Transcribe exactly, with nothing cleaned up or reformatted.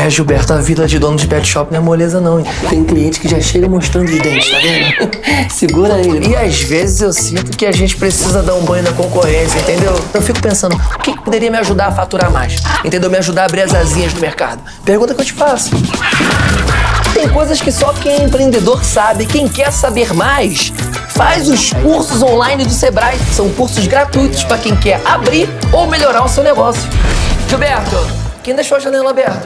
É, Gilberto, a vida de dono de pet shop não é moleza não, hein? Tem cliente que já chega mostrando os dentes, tá vendo? Segura ele. E às vezes eu sinto que a gente precisa dar um banho na concorrência, entendeu? Eu fico pensando, o que poderia me ajudar a faturar mais? Entendeu? Me ajudar a abrir as asinhas do mercado. Pergunta que eu te faço. Tem coisas que só quem é empreendedor sabe. Quem quer saber mais, faz os cursos online do Sebrae. São cursos gratuitos para quem quer abrir ou melhorar o seu negócio. Gilberto, quem deixou a janela aberta?